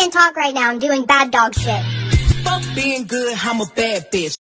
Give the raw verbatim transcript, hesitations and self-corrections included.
can't talk right now. I'm doing bad dog shit. Fuck being good, I'm a bad bitch.